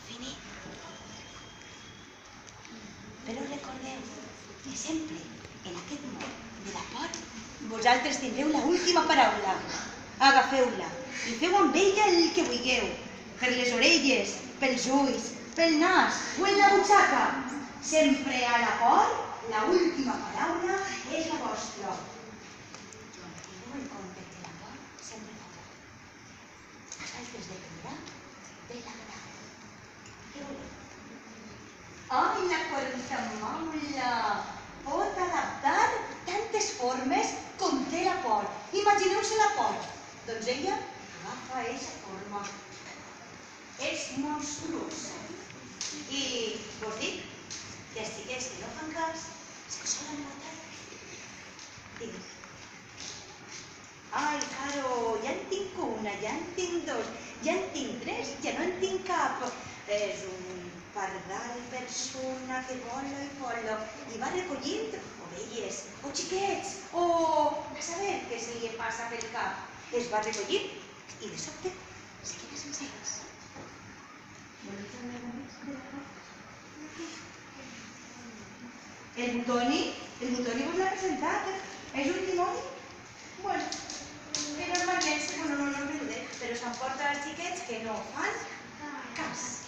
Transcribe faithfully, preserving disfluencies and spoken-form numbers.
finit. Però recordeu que sempre, en aquest món de la por, vosaltres tindreu l'última paraula. Agafeu-la i feu amb ella el que vulgueu. Per les orelles, pels ulls, pel nas o en la butxaca. Sempre a la por, l'última paraula és la vostra. Tingueu en compte que la por sempre fa por. Vosaltres dependrà de la paraula. Què voleu? Ai, la quaranta-maula pot adaptar tantes formes com té la por. Imagineu-se la por. Doncs ella agafa aquesta forma. És monstruosa. I vos dic que els xiquets que no fan cas se'n solen matar. Digue'm. Ai, Caro, ja en tinc una, ja en tinc dos, ja en tinc tres, ja no en tinc cap. És un pardal persona que vola i vola i va recollint ovelles o xiquets o a saber què se li passa pel cap. Es va recollint i de sobte se queda sense res. Voleu saber més de la por? El Butoni, el Butoni vos l'ha presentat. És un dimoni? Bueno, que normalment, bueno, no, no és menudet, però s'emporta els xiquets que no fan cas.